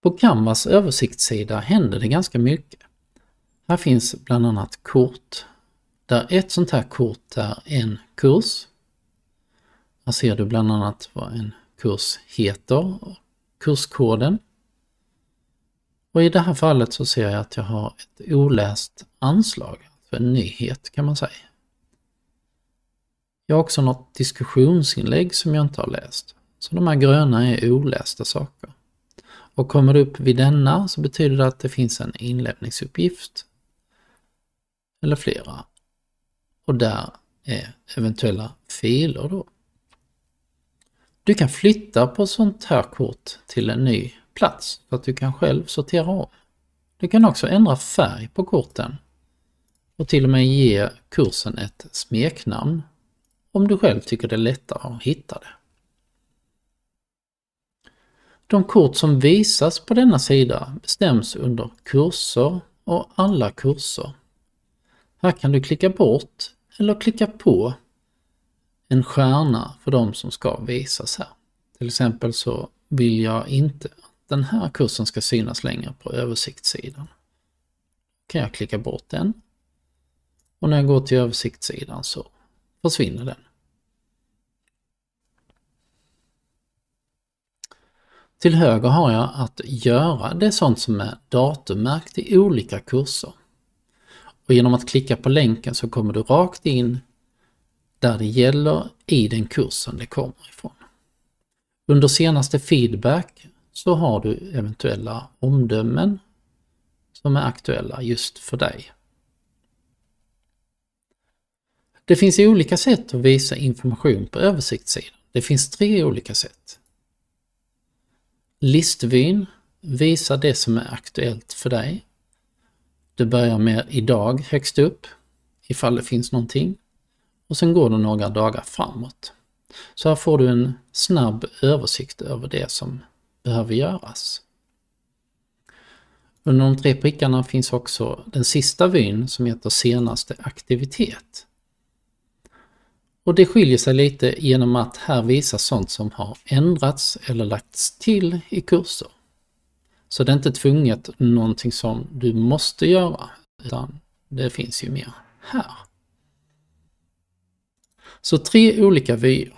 På Canvas översiktssida händer det ganska mycket. Här finns bland annat kort, där ett sånt här kort är en kurs. Här ser du bland annat vad en kurs heter och kurskoden. Och i det här fallet så ser jag att jag har ett oläst anslag, alltså en nyhet kan man säga. Jag har också något diskussionsinlägg som jag inte har läst. Så de här gröna är olästa saker. Och kommer du upp vid denna så betyder det att det finns en inlämningsuppgift. Eller flera. Och där är eventuella filer då. Du kan flytta på sånt här kort till en ny plats så att du kan själv sortera om. Du kan också ändra färg på korten och till och med ge kursen ett smeknamn om du själv tycker det är lättare att hitta det. De kort som visas på denna sida bestäms under kurser och alla kurser. Här kan du klicka bort eller klicka på en stjärna för de som ska visas här. Till exempel så vill jag inte att den här kursen ska synas längre på översiktssidan. Kan jag klicka bort den. Och när jag går till översiktssidan så försvinner den. Till höger har jag att göra det sånt som är datummärkt i olika kurser. Och genom att klicka på länken så kommer du rakt in där det gäller i den kursen det kommer ifrån. Under senaste feedback så har du eventuella omdömen som är aktuella just för dig. Det finns olika sätt att visa information på översiktssidan. Det finns 3 olika sätt. Listvyn visar det som är aktuellt för dig. Du börjar med idag högst upp ifall det finns någonting. Och sen går det några dagar framåt. Så här får du en snabb översikt över det som behöver göras. Under de 3 prickarna finns också den sista vyn som heter senaste aktivitet. Och det skiljer sig lite genom att här visas sånt som har ändrats eller lagts till i kurser. Så det är inte tvunget någonting som du måste göra, utan det finns ju mer här. Så 3 olika vyer.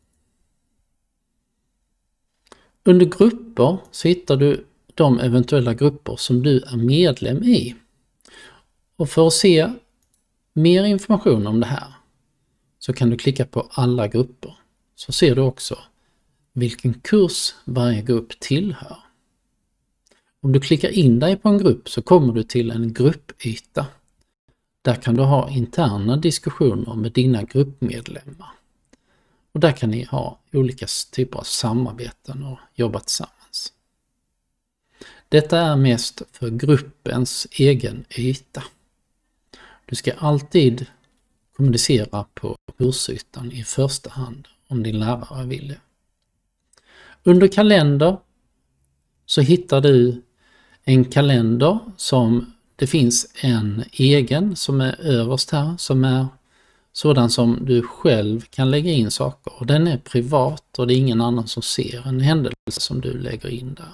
Under grupper så hittar du de eventuella grupper som du är medlem i. Och för att se mer information om det här så kan du klicka på alla grupper. Så ser du också vilken kurs varje grupp tillhör. Om du klickar in dig på en grupp så kommer du till en gruppyta. Där kan du ha interna diskussioner med dina gruppmedlemmar. Och där kan ni ha olika typer av samarbeten och jobba tillsammans. Detta är mest för gruppens egen yta. Du ska alltid kommunicera på kursytan i första hand om din lärare vill det. Under kalender så hittar du en kalender som det finns en egen som är överst här som är sådan som du själv kan lägga in saker. Och den är privat och det är ingen annan som ser en händelse som du lägger in där.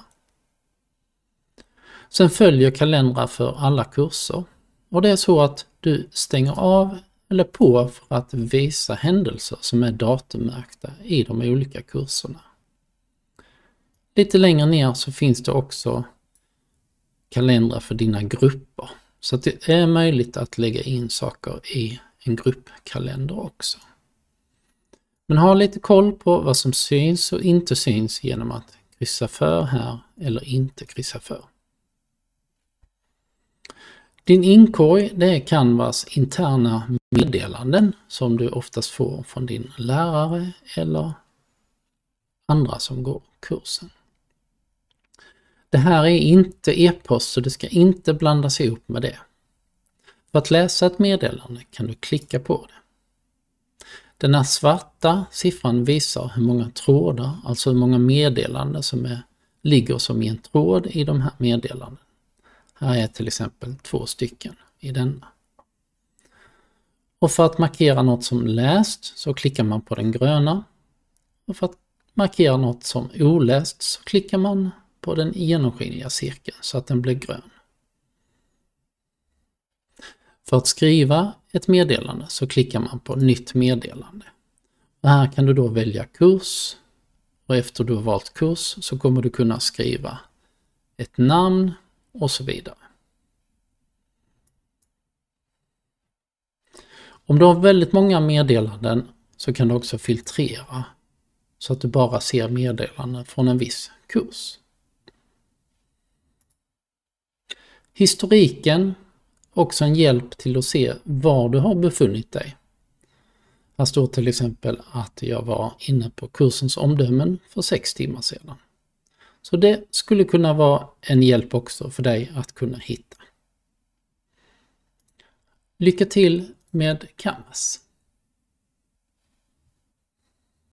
Sen följer kalendrar för alla kurser. Och det är så att du stänger av eller på för att visa händelser som är datummärkta i de olika kurserna. Lite längre ner så finns det också kalendrar för dina grupper. Så att det är möjligt att lägga in saker i en gruppkalender också. Men ha lite koll på vad som syns och inte syns genom att kryssa för här eller inte kryssa för. Din inkorg, det är Canvas interna meddelanden som du oftast får från din lärare eller andra som går kursen. Det här är inte e-post så det ska inte blandas ihop med det. För att läsa ett meddelande kan du klicka på det. Den här svarta siffran visar hur många trådar, alltså hur många meddelanden som ligger som i en tråd i de här meddelandena. Här är till exempel 2 stycken i denna. Och för att markera något som läst så klickar man på den gröna. Och för att markera något som oläst så klickar man på den genomskinliga cirkeln så att den blir grön. För att skriva ett meddelande så klickar man på nytt meddelande. Och här kan du då välja kurs, och efter du har valt kurs så kommer du kunna skriva ett namn och så vidare. Om du har väldigt många meddelanden så kan du också filtrera så att du bara ser meddelanden från en viss kurs. Historiken är också en hjälp till att se var du har befunnit dig. Här står till exempel att jag var inne på kursens omdömen för 6 timmar sedan. Så det skulle kunna vara en hjälp också för dig att kunna hitta. Lycka till med Canvas!